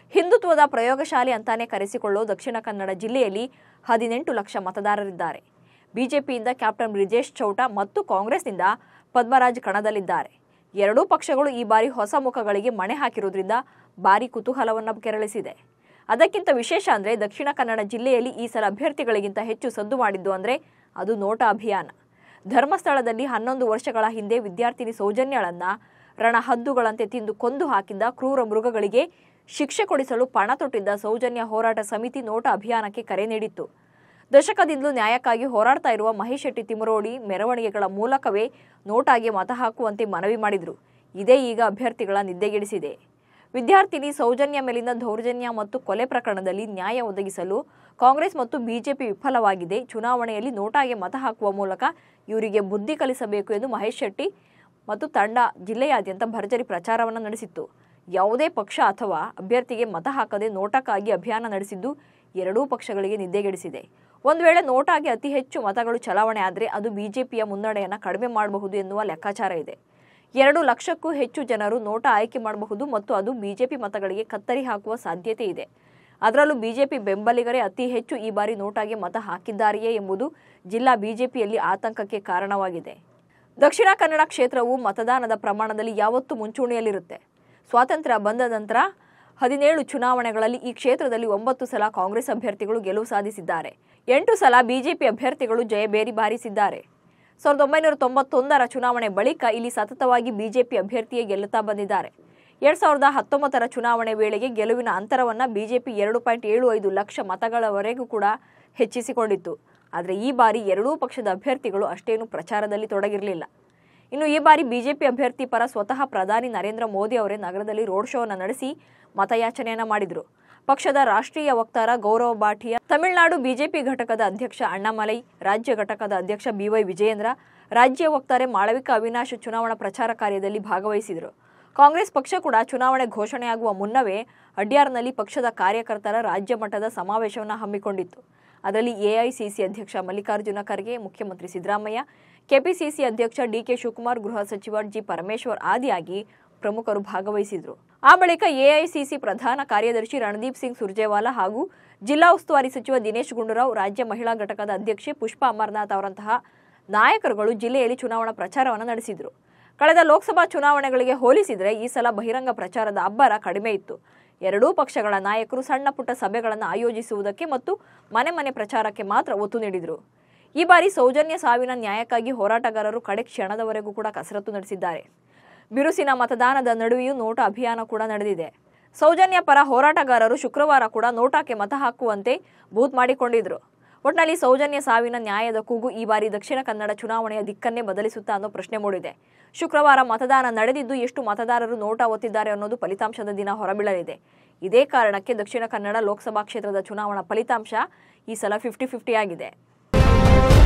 ಹಿಂದುತ್ವದ ಪ್ರಯೋಗಶಾಲೆ ಅಂತಾನೆ ಕರೆಸಿಕೊಳ್ಳೋ ದಕ್ಷಿಣ ಕನ್ನಡ ಜಿಲ್ಲೆಯಲ್ಲಿ 18 ಲಕ್ಷ ಮತದಾರರಿದ್ದಾರೆ. ಬಿಜೆಪಿಯಿಂದ ಕ್ಯಾಪ್ಟನ್ ಬ್ರಿಜೇಶ್ ಚೌಟ ಮತ್ತು ಕಾಂಗ್ರೆಸ್ನಿಂದ ಪದ್ಮರಾಜ್ ಕಣದಲ್ಲಿದ್ದಾರೆ. ಎರಡೂ ಪಕ್ಷಗಳು ಈ ಬಾರಿ ಹೊಸ ಮುಖಗಳಿಗೆ ಮಣೆ ಹಾಕಿರುವುದರಿಂದ ಭಾರಿ ಕುತೂಹಲವನ್ನು ಕೆರಳಿಸಿದೆ. ಅದಕ್ಕಿಂತ ವಿಶೇಷ ಅಂದರೆ ದಕ್ಷಿಣ ಕನ್ನಡ ಜಿಲ್ಲೆಯಲ್ಲಿ ಈ ಸಲ ಅಭ್ಯರ್ಥಿಗಳಿಗಿಂತ ಹೆಚ್ಚು ಸದ್ದು ಮಾಡಿದ್ದು ಅಂದರೆ ಅದು ನೋಟಾ ಅಭಿಯಾನ. ಧರ್ಮಸ್ಥಳದಲ್ಲಿ 11 ವರ್ಷಗಳ ಹಿಂದೆ ವಿದ್ಯಾರ್ಥಿನಿ ಸೌಜನ್ಯಳನ್ನು ರಣಹದ್ದುಗಳಂತೆ ತಿಂದು ಕೊಂದು ಹಾಕಿದ್ದ ಕ್ರೂರ ಮೃಗಗಳಿಗೆ ಶಿಕ್ಷೆ ಕೊಡಿಸಲು ಪಣ ತೊಟ್ಟಿದ್ದ ಸೌಜನ್ಯ ಹೋರಾಟ ಸಮಿತಿ ನೋಟಾ ಅಭಿಯಾನಕ್ಕೆ ಕರೆ ನೀಡಿತ್ತು. ದಶಕದಿಂದಲೂ ನ್ಯಾಯಕ್ಕಾಗಿ ಹೋರಾಡ್ತಾ ಇರುವ ಮಹೇಶ್ ಶೆಟ್ಟಿ ತಿಮರೋಡಿ ಮೆರವಣಿಗೆಗಳ ಮೂಲಕವೇ ನೋಟಾಗೆ ಮತ ಹಾಕುವಂತೆ ಮನವಿ ಮಾಡಿದರು. ಇದೇ ಈಗ ಅಭ್ಯರ್ಥಿಗಳ ನಿದ್ದೆಗೆಡಿಸಿದೆ. ವಿದ್ಯಾರ್ಥಿನಿ ಸೌಜನ್ಯ ಮೇಲಿನ ದೌರ್ಜನ್ಯ ಮತ್ತು ಕೊಲೆ ಪ್ರಕರಣದಲ್ಲಿ ನ್ಯಾಯ ಒದಗಿಸಲು ಕಾಂಗ್ರೆಸ್ ಮತ್ತು ಬಿಜೆಪಿ ವಿಫಲವಾಗಿದೆ. ಚುನಾವಣೆಯಲ್ಲಿ ನೋಟಾಗೆ ಮತ ಹಾಕುವ ಮೂಲಕ ಇವರಿಗೆ ಬುದ್ಧಿ ಕಲಿಸಬೇಕು ಎಂದು ಮಹೇಶ್ ಶೆಟ್ಟಿ ಮತ್ತು ತಂಡ ಜಿಲ್ಲೆಯಾದ್ಯಂತ ಭರ್ಜರಿ ಪ್ರಚಾರವನ್ನು ನಡೆಸಿತ್ತು. ಯಾವುದೇ ಪಕ್ಷ ಅಥವಾ ಅಭ್ಯರ್ಥಿಗೆ ಮತ ಹಾಕದೆ ನೋಟಾಕ್ಕಾಗಿ ಅಭಿಯಾನ ನಡೆಸಿದ್ದು ಎರಡೂ ಪಕ್ಷಗಳಿಗೆ ನಿದ್ದೆಗೆಡಿಸಿದೆ. ಒಂದು ವೇಳೆ ನೋಟಾಗೆ ಅತಿ ಹೆಚ್ಚು ಮತಗಳು ಚಲಾವಣೆ ಆದರೆ ಅದು ಬಿಜೆಪಿಯ ಮುನ್ನಡೆಯನ್ನು ಕಡಿಮೆ ಮಾಡಬಹುದು ಎನ್ನುವ ಲೆಕ್ಕಾಚಾರ ಇದೆ. 2 ಲಕ್ಷಕ್ಕೂ ಹೆಚ್ಚು ಜನರು ನೋಟಾ ಆಯ್ಕೆ ಮಾಡಬಹುದು ಮತ್ತು ಅದು ಬಿಜೆಪಿ ಮತಗಳಿಗೆ ಕತ್ತರಿ ಹಾಕುವ ಸಾಧ್ಯತೆ ಇದೆ. ಅದರಲ್ಲೂ ಬಿಜೆಪಿ ಬೆಂಬಲಿಗರೇ ಅತಿ ಹೆಚ್ಚು ಈ ಬಾರಿ ನೋಟಾಗೆ ಮತ ಹಾಕಿದ್ದಾರೆಯೇ ಎಂಬುದು ಜಿಲ್ಲಾ ಬಿಜೆಪಿಯಲ್ಲಿ ಆತಂಕಕ್ಕೆ ಕಾರಣವಾಗಿದೆ. ದಕ್ಷಿಣ ಕನ್ನಡ ಕ್ಷೇತ್ರವು ಮತದಾನದ ಪ್ರಮಾಣದಲ್ಲಿ ಯಾವತ್ತೂ ಮುಂಚೂಣಿಯಲ್ಲಿರುತ್ತೆ. ಸ್ವಾತಂತ್ರ್ಯ ಬಂದ ನಂತರ 17 ಚುನಾವಣೆಗಳಲ್ಲಿ ಈ ಕ್ಷೇತ್ರದಲ್ಲಿ 9 ಸಲ ಕಾಂಗ್ರೆಸ್ ಅಭ್ಯರ್ಥಿಗಳು ಗೆಲುವು ಸಾಧಿಸಿದ್ದಾರೆ. 8 ಸಲ ಬಿಜೆಪಿ ಅಭ್ಯರ್ಥಿಗಳು ಜಯಬೇರಿ ಬಾರಿಸಿದ್ದಾರೆ. 1991ರ ಚುನಾವಣೆ ಬಳಿಕ ಇಲ್ಲಿ ಸತತವಾಗಿ ಬಿಜೆಪಿ ಅಭ್ಯರ್ಥಿಯೇ ಗೆಲ್ಲುತ್ತಾ ಬಂದಿದ್ದಾರೆ. 2019ರ ಚುನಾವಣೆ ವೇಳೆಗೆ ಗೆಲುವಿನ ಅಂತರವನ್ನು ಬಿಜೆಪಿ 2.75 ಲಕ್ಷ ಮತಗಳವರೆಗೂ ಕೂಡ ಹೆಚ್ಚಿಸಿಕೊಂಡಿತ್ತು. ಆದರೆ ಈ ಬಾರಿ ಎರಡೂ ಪಕ್ಷದ ಅಭ್ಯರ್ಥಿಗಳು ಅಷ್ಟೇನು ಪ್ರಚಾರದಲ್ಲಿ ತೊಡಗಿರಲಿಲ್ಲ. ಇನ್ನು ಈ ಬಾರಿ ಬಿಜೆಪಿ ಅಭ್ಯರ್ಥಿ ಪರ ಸ್ವತಃ ಪ್ರಧಾನಿ ನರೇಂದ್ರ ಮೋದಿ ಅವರೇ ನಗರದಲ್ಲಿ ರೋಡ್ ಶೋವನ್ನು ನಡೆಸಿ ಮತಯಾಚನೆಯನ್ನು ಮಾಡಿದರು. ಪಕ್ಷದ ರಾಷ್ಟ್ರೀಯ ವಕ್ತಾರ ಗೌರವ್ ಭಾಟಿಯಾ, ತಮಿಳುನಾಡು ಬಿಜೆಪಿ ಘಟಕದ ಅಧ್ಯಕ್ಷ ಅಣ್ಣಾಮಲೈ, ರಾಜ್ಯ ಘಟಕದ ಅಧ್ಯಕ್ಷ BY ವಿಜಯೇಂದ್ರ, ರಾಜ್ಯ ವಕ್ತಾರೆ ಮಾಳವಿಕಾ ಅವಿನಾಶ್ ಚುನಾವಣಾ ಪ್ರಚಾರ ಕಾರ್ಯದಲ್ಲಿ ಭಾಗವಹಿಸಿದರು. ಕಾಂಗ್ರೆಸ್ ಪಕ್ಷ ಕೂಡ ಚುನಾವಣೆ ಘೋಷಣೆಯಾಗುವ ಮುನ್ನವೇ ಅಡ್ಯಾರ್ನಲ್ಲಿ ಪಕ್ಷದ ಕಾರ್ಯಕರ್ತರ ರಾಜ್ಯ ಮಟ್ಟದ ಸಮಾವೇಶವನ್ನು ಹಮ್ಮಿಕೊಂಡಿತ್ತು. ಅದರಲ್ಲಿ ಎಐಸಿಸಿ ಅಧ್ಯಕ್ಷ ಮಲ್ಲಿಕಾರ್ಜುನ ಖರ್ಗೆ, ಮುಖ್ಯಮಂತ್ರಿ ಸಿದ್ದರಾಮಯ್ಯ, ಕೆಪಿಸಿಸಿ ಅಧ್ಯಕ್ಷ DK ಶಿವಕುಮಾರ್, ಗೃಹ ಸಚಿವ G ಪರಮೇಶ್ವರ್ ಆದಿಯಾಗಿ ಪ್ರಮುಖರು ಭಾಗವಹಿಸಿದರು. ಆ ಬಳಿಕ ಎಐಸಿಸಿ ಪ್ರಧಾನ ಕಾರ್ಯದರ್ಶಿ ರಣದೀಪ್ ಸಿಂಗ್ ಸುರ್ಜೇವಾಲಾ ಹಾಗೂ ಜಿಲ್ಲಾ ಉಸ್ತುವಾರಿ ಸಚಿವ ದಿನೇಶ್ ಗುಂಡೂರಾವ್, ರಾಜ್ಯ ಮಹಿಳಾ ಘಟಕದ ಅಧ್ಯಕ್ಷೆ ಪುಷ್ಪಾ ಅಮರನಾಥ್ ಅವರಂತಹ ನಾಯಕರುಗಳು ಜಿಲ್ಲೆಯಲ್ಲಿ ಚುನಾವಣಾ ಪ್ರಚಾರವನ್ನು ನಡೆಸಿದರು. ಕಳೆದ ಲೋಕಸಭಾ ಚುನಾವಣೆಗಳಿಗೆ ಹೋಲಿಸಿದರೆ ಈ ಸಲ ಬಹಿರಂಗ ಪ್ರಚಾರದ ಅಬ್ಬರ ಕಡಿಮೆ ಇತ್ತು. ಎರಡೂ ಪಕ್ಷಗಳ ನಾಯಕರು ಸಣ್ಣ ಪುಟ್ಟ ಸಭೆಗಳನ್ನು ಆಯೋಜಿಸುವುದಕ್ಕೆ ಮತ್ತು ಮನೆ ಮನೆ ಪ್ರಚಾರಕ್ಕೆ ಮಾತ್ರ ಒತ್ತು ನೀಡಿದರು. ಈ ಬಾರಿ ಸೌಜನ್ಯ ಸಾವಿನ ನ್ಯಾಯಕ್ಕಾಗಿ ಹೋರಾಟಗಾರರು ಕಡೆ ಕ್ಷಣದವರೆಗೂ ಕೂಡ ಕಸರತ್ತು ನಡೆಸಿದ್ದಾರೆ. ಬಿರುಸಿನ ಮತದಾನದ ನಡುವೆಯೂ ನೋಟಾ ಅಭಿಯಾನ ಕೂಡ ನಡೆದಿದೆ. ಸೌಜನ್ಯ ಪರ ಹೋರಾಟಗಾರರು ಶುಕ್ರವಾರ ಕೂಡ ನೋಟಾಕ್ಕೆ ಮತ ಹಾಕುವಂತೆ ಬೂತ್ ಮಾಡಿಕೊಂಡಿದ್ರು. ಒಟ್ನಲ್ಲಿ ಸೌಜನ್ಯ ಸಾವಿನ ನ್ಯಾಯದ ಕೂಗು ಈ ಬಾರಿ ದಕ್ಷಿಣ ಕನ್ನಡ ಚುನಾವಣೆಯ ದಿಕ್ಕನ್ನೇ ಬದಲಿಸುತ್ತಾ ಅನ್ನೋ ಪ್ರಶ್ನೆ ಮೂಡಿದೆ. ಶುಕ್ರವಾರ ಮತದಾನ ನಡೆದಿದ್ದು ಎಷ್ಟು ಮತದಾರರು ನೋಟಾ ಒತ್ತಿದ್ದಾರೆ ಅನ್ನೋದು ಫಲಿತಾಂಶದ ದಿನ ಹೊರಬೀಳಲಿದೆ. ಇದೇ ಕಾರಣಕ್ಕೆ ದಕ್ಷಿಣ ಕನ್ನಡ ಲೋಕಸಭಾ ಕ್ಷೇತ್ರದ ಚುನಾವಣಾ ಫಲಿತಾಂಶ ಈ ಸಲ 50-50 ಆಗಿದೆ.